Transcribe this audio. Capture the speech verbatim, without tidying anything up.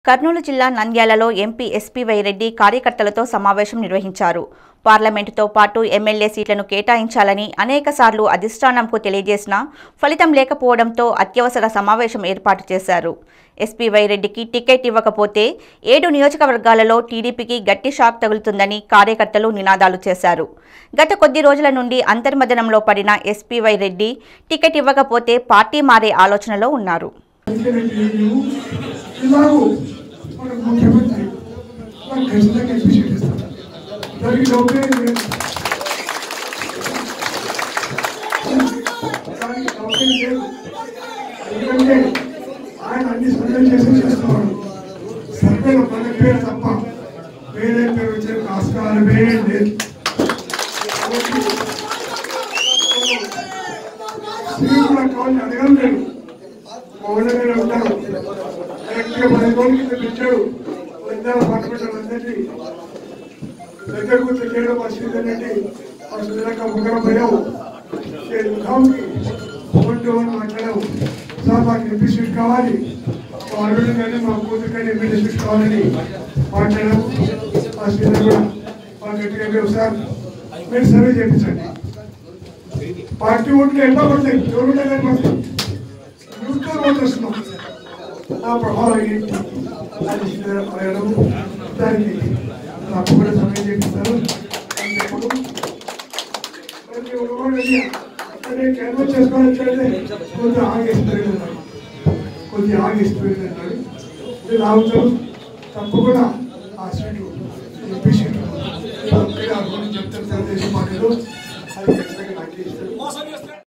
కర్నూలు జిల్లా నంద్యాలలో MP SP Reddy కార్యకర్తలతో సమావేశం నిర్వహించారు. పార్లమెంటుతో పాటు ఎమ్మెల్యే సీట్లను కేటాయించాలని అనేకసార్లు అధిష్టానంకు తెలియజేసినా ఫలితం లేకపోవడంతో అత్యవసర సమావేశం ఏర్పాటు చేశారు. ఎస్పీ రెడ్డికి టికెట్ ఇవ్వకపోతే ఏడు నియోజకవర్గాలలో టీడీపీకి గట్టి షాక్ తగులుతుందని కార్యకర్తలు నినాదాలు చేశారు. గత కొద్ది రోజుల నుండి అంతర్మదనంలో పడిన ఎస్పీ రెడ్డి టికెట్ ఇవ్వకపోతే పార్టీ మారే ఆలోచనలో ఉన్నారు. ముఖ్యమంత్రి ఖచ్చితంగా అప్రిషియేట్ చేస్తారు. దానికి డౌటే లేదు. దానికి డౌటే లేదు. ఎందుకంటే ఆయన అన్ని సర్వేలు చేసి చేస్తున్నారు. సర్వేలో మన పేరు తప్ప వేరే పేరు వచ్చే ఆస్కారమే లేదు. శ్రీకుల కావాలని అడగడం లేదు. మౌనంగానే ఉంటారు. కరెక్ట్గా పది రోజుల కింద పెట్టాడు. నంద్యాల పార్లమెంట్ అందరినీ దగ్గర కూర్చొని చేయడం పరిస్థితి ఏంటంటే అసలు ముగ్గురం పోయావు. నేను ముఖాంకి వన్ టు వన్ మాట్లాడావు. సార్ మాకు ఎంపీ సీట్ కావాలి, మా అల్లుడు కానీ మా కూతురు కానీ ఎమ్మెల్యే సీట్ కావాలని మాట్లాడాము. ఆ సీట్ కూడా మాకు గట్టిగా లేవు సార్, మీరు సర్వే చేయించండి. పార్టీ ఓట్లు ఎట్లా పడతాయి, ఎవరు కానీ పడతాయి, న్యూట్రల్ ఓట్లు వస్తున్నాం. ఆ ప్రభావం ఏంటి అది అడగడం, దానికి నాకు కూడా సమయం చేపిస్తారు అని చెప్పడం. మరి క్యాన్వస్ చేసుకోవాలంటే కొద్దిగా ఆగేస్తుంది అన్నాడు, కొద్దిగా ఆగేస్తుంది అన్నాడు. నేను ఆగుతాను, తప్పకుండా ఆ సీట్లు ఎంపీ సీట్లు చెప్తాను. తెలుగుదేశం పార్టీలో అది ఖచ్చితంగా నాకు ఇస్తారు.